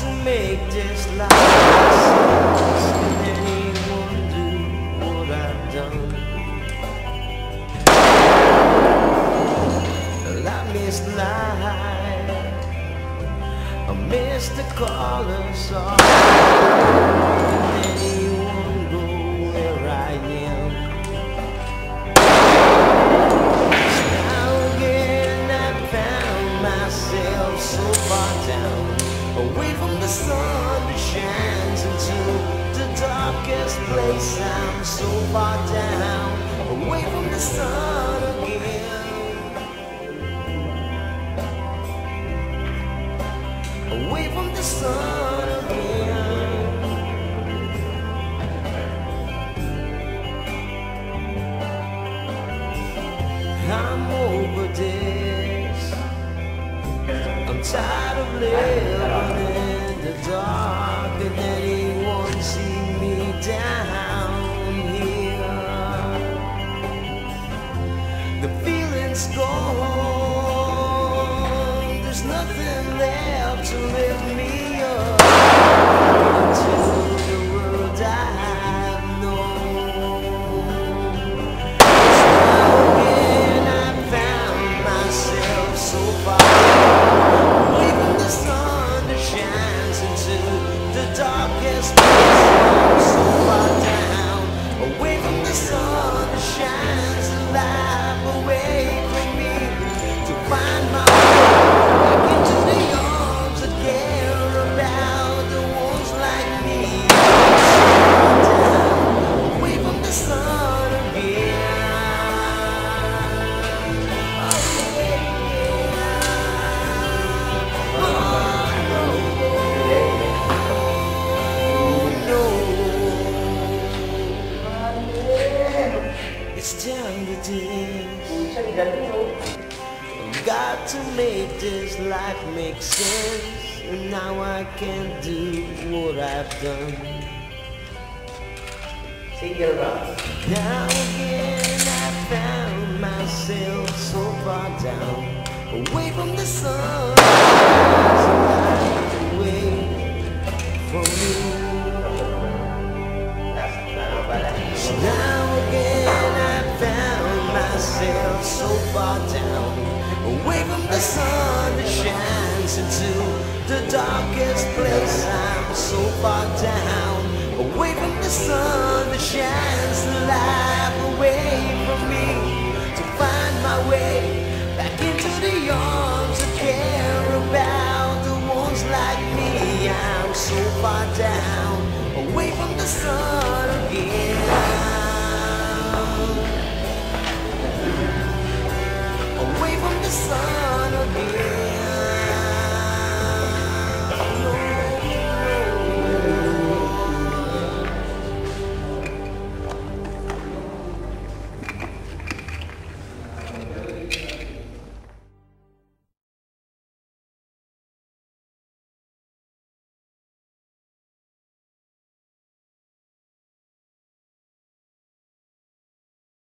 to make this life sense. Can anyone do what I've done? Well, I miss life, I miss the colors of. Can anyone go where I am? Now again I found myself so far down, away from the sun that shines into the darkest place. I'm so far down, away from the sun again, away from the sun again. I'm over this, I'm tired of living in the dark. Can anyone see me down here? The feeling's gone, there's nothing left to lift me up into the world I've known. Now again I found myself so far away from the sun that shines into the darkest place. I'm so far down, away from the sun that shines the light away from me, to find my way back into the arms that care about the ones like me. I'm so far down, away from the sun again. It's time to dance. Got to make this life make sense, and now I can't do what I've done. Now again I found myself so far down, away from the sun, away from you. So now again I found myself so far down, away from the sun that shines into the darkest place. I'm so far down, away from the sun that shines the light away from me, to find my way back into the arms that care about the ones like me. I'm so far down, away from the sun again.